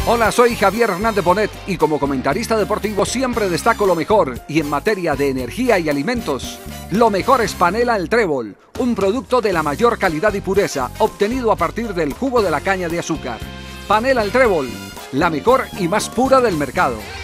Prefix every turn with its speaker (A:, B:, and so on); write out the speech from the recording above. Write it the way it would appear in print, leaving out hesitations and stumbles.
A: Hola, soy Javier Hernández Bonet y como comentarista deportivo siempre destaco lo mejor y en materia de energía y alimentos, lo mejor es Panela El Trébol, un producto de la mayor calidad y pureza obtenido a partir del jugo de la caña de azúcar. Panela El Trébol, la mejor y más pura del mercado.